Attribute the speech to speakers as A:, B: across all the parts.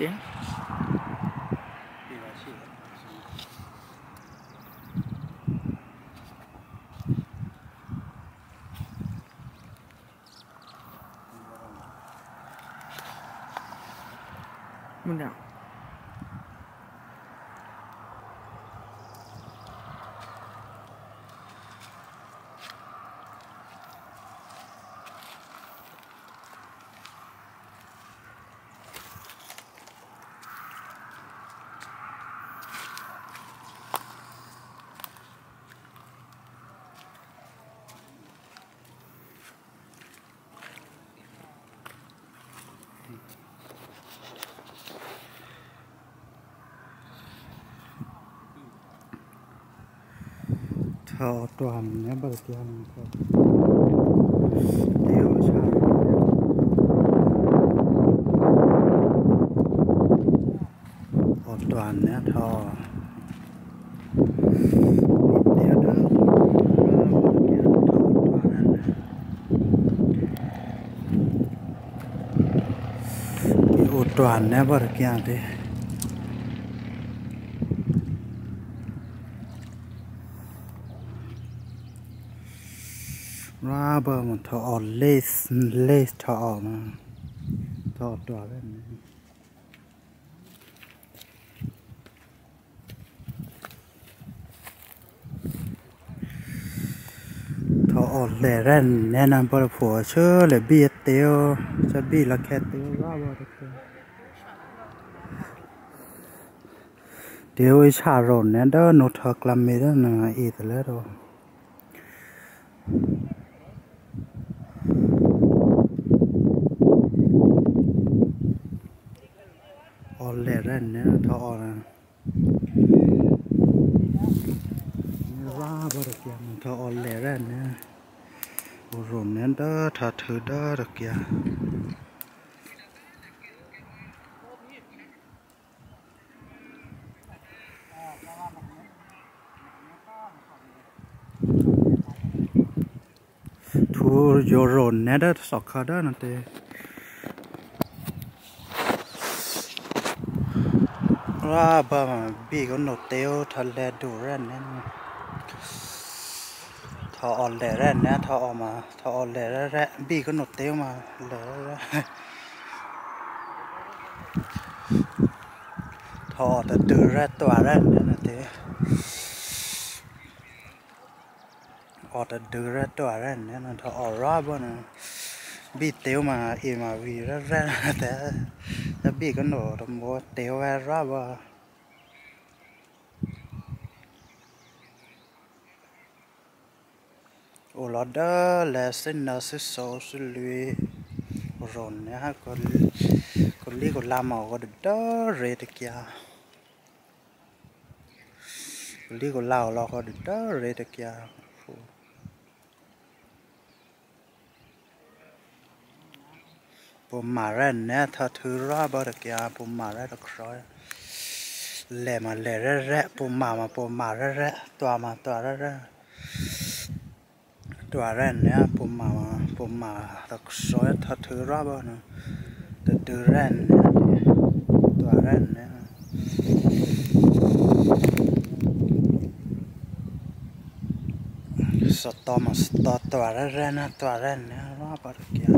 A: tiếng muốn nào
B: thọ toàn nhé bờ tiền tiêu xa thọ toàn nhé thọ tiêu đó ô toàn nhé bờ tiền thì ra bờ một thọ lê thọ mà thọ toàn đấy thọ lê ren nên là bờ phổ chứ là bia tiêu cho bia là kẹt tiêu ra bờ được tiêu ấy xả rồi nên đó nó thật làm gì đó là ít rồi đó lẻ ra nè thọ là ra bờ được kìa thọ lẻ ra nè rồi nè đó thật thứ đó được kìa thu vô rồi nè đó sọc khá đó nè tê ra bờ mà bị con nổ tiêu thật lẻ đủ ra nè thọ lẻ ra nè thọ mà thọ lẻ ra bị con nổ tiêu mà lẻ ra thọ từ ra tỏa ra nè tê từ ra tỏa ra nè thọ ra bờ nè bị tiêu mà im mà vì ra thế đã bị cái nổ đồng bộ tiêu ra bờ ô lót đó là sinh nó sẽ số sẽ lùi rồi nhá còn lý còn làm màu còn được đó rồi được kìa lý còn lao lo còn được đó rồi được kìa bùm mà ra nè thật thứ ra bờ được kìa bùm mà ra được rồi lẹ mà lẹ ra bùm mà ra tòa ra tòa ra nè bùm mà được rồi thật thứ ra bờ nè từ ra nè tòa ra nè sọt mà sọt tòa ra nè ra bờ được kìa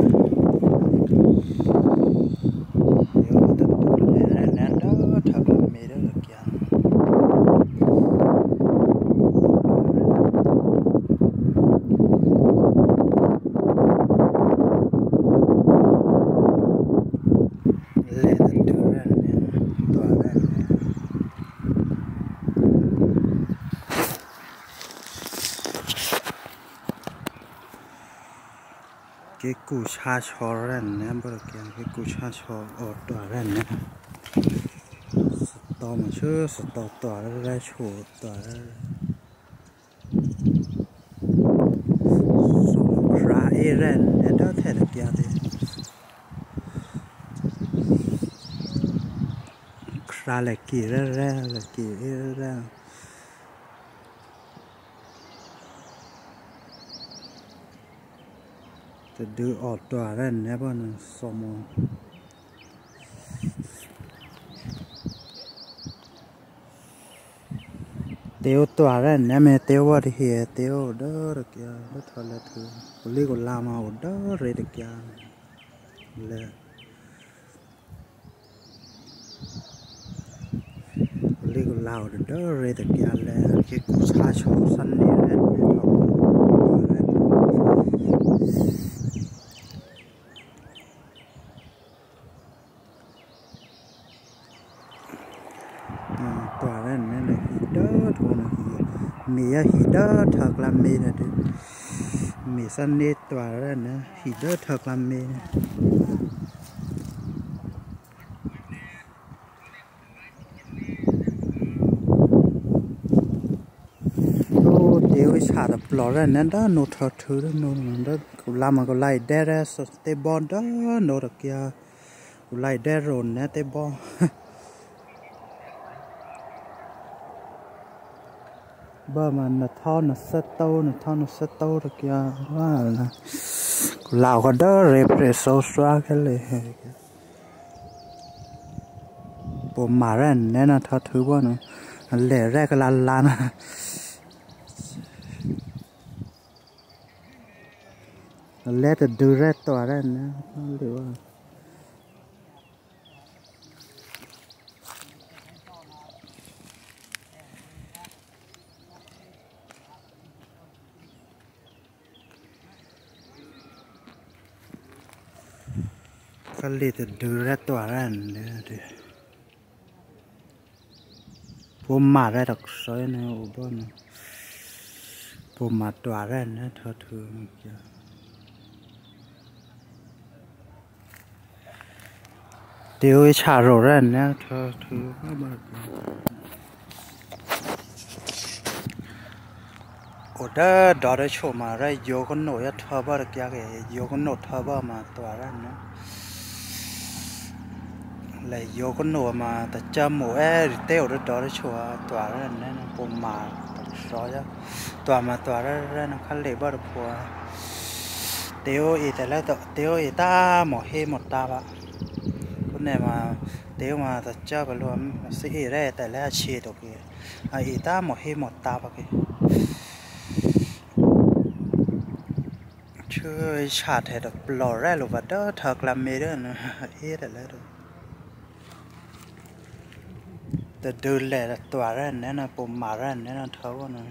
B: cái củ cha chó ren nè bữa kia cái củ cha chó ở tòa ren nè to mà chứ tòa ra chủ tòa ra ren nè đó thế được kia thì ra lại kỳ ra kỳ raจะดูออกตัวเล่นเนี่ยบ้านสมอง tiêu tỏa ra nè mẹ tiêu vào thì tiêu đỡ được kìa đỡ thôi là thường lý còn làm mà đỡ rồi được kìa là lý còn làm được đỡ rồi được kìa là cái cú sa chó săn đi lên tỏa ra nè là đỡ thôi là mía thì đỡ thật là mê là được mía săn đi tỏa ra nè thì đỡ thật là mê tiêu xả đập lò ra nên đó nốt thở thứ đó nốt đó làm mà có lại đẻ ra tê bon đó nốt được kia lại đẻ rồi nè tê bon bơ mà nó thao nó sét tâu được kia quá là lào có đó rệp sâu xóa cái này bộ mà ra nên là thở thứ bao nữa lẻ ra cái lan let it do that tỏa ra nè liệu cái let it do that tỏa ra nè bộ mà ra đặc sói nè ô bon bộ mà tỏa ra nè thở thường tiêu chả rồi ra nè thở thứ các bạn ở đó đó là chỗ mà ra vô con nồi thở bao được cái vô con nồi thở bao mà tỏa ra nè lại vô con nồi mà ta chăm mổ tiêu đó là chỗ tỏa ra nè bộ mà rõ chứ tỏa mà tỏa ra nó khá lệ bao được của tiêu ý tại là tiêu ý ta mỏ he một ta vậy con này mà tiêu mà ta cho vào luôn sẽ ý ra tại là chia được kì ý ta mỏ he một ta vậy kì chưa chả thể được lò ra luôn và đó thật là mê đó nữa ý tại là được từ từ là tỏa ra nên là bộ mà ra nên là thấu nữa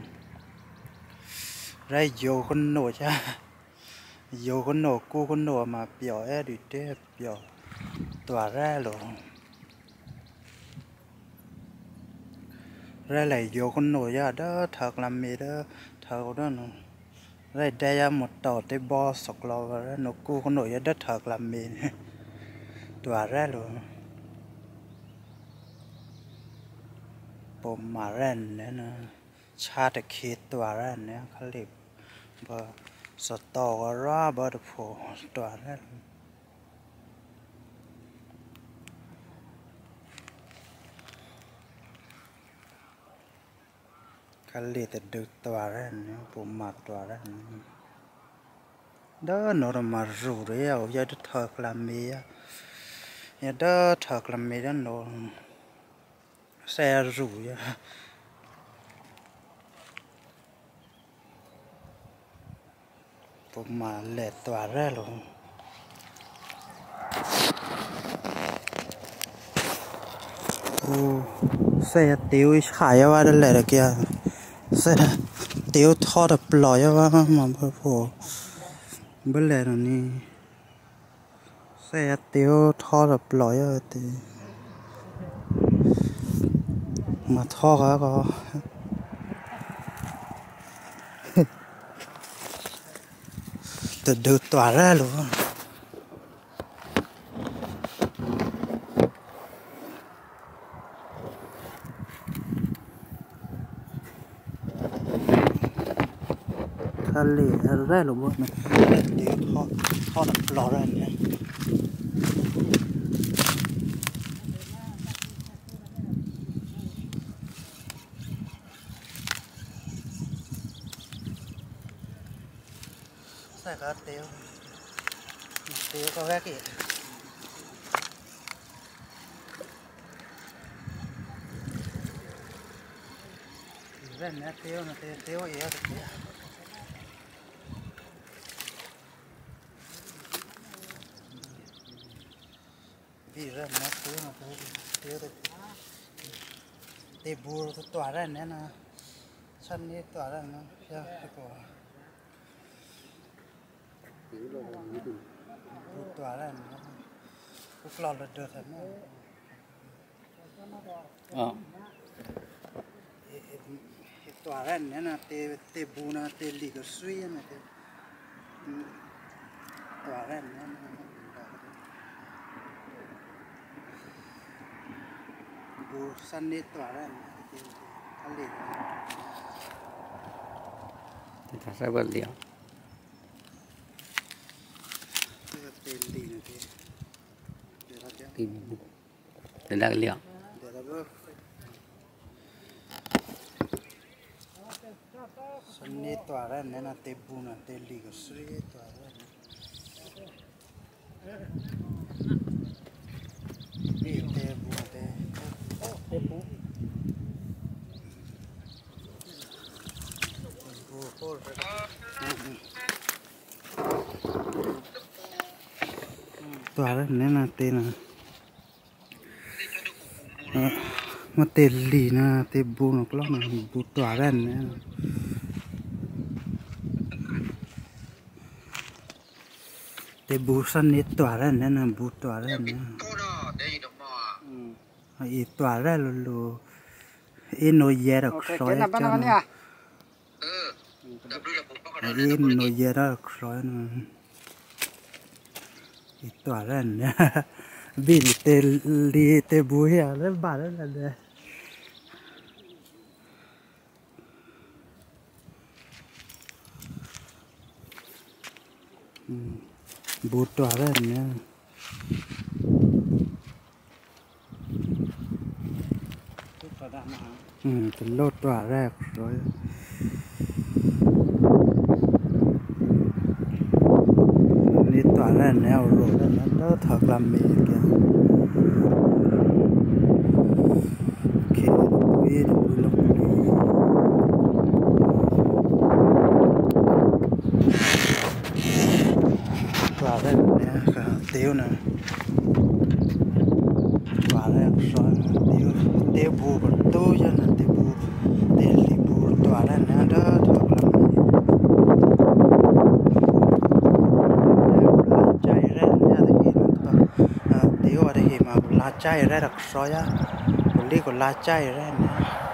B: ra vô con nồi chứ vô con nồi cu con nồi mà biểu đi té biểu tỏa ra luôn ra lại vô con nồi ra đó thật là mệt đó thật đó nữa ra đây một tàu tới bo sọc lò và nó cu con nồi ra đất thật là mệt tỏa ra luôn bộ mà ra nên là cha được khi tỏa ra nên khá liệp và sọt tàu ra bờ được phổ tỏa ra khá liệp được tỏa ra nên bộ mà tỏa ra đó nó mà rủ đấy ở giờ đất thật là mệt giờ đó thật là mệt đó nó xe rủ bộ mà lệ tỏa ra luôn xe tiêu khải vào đây là kìa xe tiêu thọ được lòi vào mà phổ bên lề nó nè xe tiêu thọ được lòi vào thì mà thọ cả có từ từ tỏa ra luôn khá lì ra luôn bọn này tiêu thọ được lòi ra nè xe có tiêu có cái gì lên nè tiêu nó tiêu yếu được kia vì ra nè tiêu nó tiêu được tiêu bù tỏa ra nè nó sân đi tỏa ra nó theo cái cổ tỏa ra nó cũng lọt được thật nó tỏa ra nè là tê bù na tê lì cái suy nè tỏa ra nè bù sân đi tỏa ra cái lì
A: ta sẽ vật liệu
B: tê lì này
A: tìm để đặc liệu
B: sân đi tỏa ra nè là tê bù na tê lì cái suy tỏa ra đi tê bù tê bù tỏa ra nên là tên là mà tên lì na tên bu nó có là bu tỏa ra nên tên bu sân này tỏa ra nên là bu tỏa ra nên ít tỏa ra luôn in nội địa được rồi cho nó in nội địa đó rồi nó ít tỏa ra nè vì tê li tê bùi à nó bà đó là nè bù tỏa ra nè cái lô tỏa ra rồi đi tỏa ra nèo rồi nó thật là mệt kìa khi đi lúc tỏa ra nè tiêu nè tỏa ra rồi tiêu bù còn tôi cho nên tiêu bù tiêu lì bù tỏa ra nè đó thật là lá chai ra đặc soi á, lý của lá chai ra nè,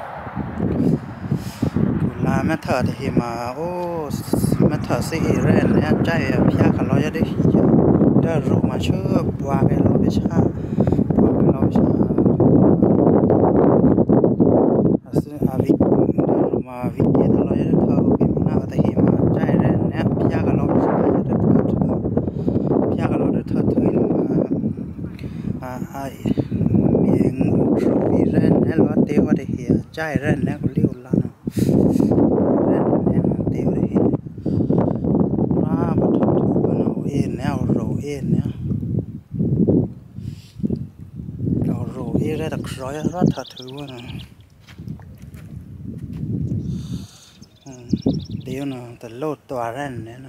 B: lá mẹ thợ thì mà ô mẹ thợ xí ra nè chai phía cả lo ra đi, đó rồi mà chưa qua cái lo bị cha, qua cái lo bị cha, à vì đó mà vì cái đó lo ra thợ bị nào thì mà chai ra nè phía cả lo bị cha ra thợ, phía cả lo ra thợ thôi mà miếng ruồi ren nè lo tiêu ở đây chai ren nè có liu lan ren nè tiêu đây ra bắt đầu thu cái nào yên nè rồi yên nè rồi ra đặc rồi rất thật thứ nè tiêu nè từ lô tỏa ren nè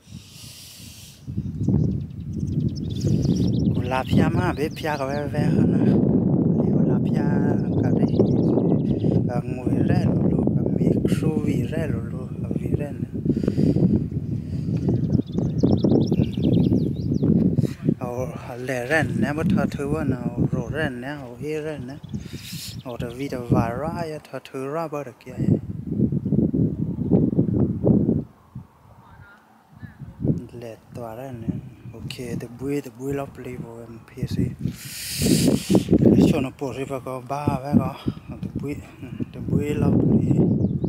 B: lá pia mà bé pia cái bé bé hơn nè, điều lá pia cái đấy cái mùi rẻ luôn, cái miếng su vị rẻ luôn, cái vị rẻ nè, lẻ rẻ nè, bất thà thứ vậy nào, rổ rẻ nè, hê rẻ nè, cái vị đó vài ra, thà thứ ra bao được kia, lẻ tỏa rẻ nè. Ok, the bui lop play vào em PC. Cho nó bỏ ra vào ba cái có the bui lop play.